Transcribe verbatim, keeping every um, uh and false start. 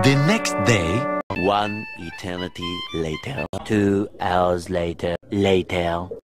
The next day, One eternity later. Two hours later. Later.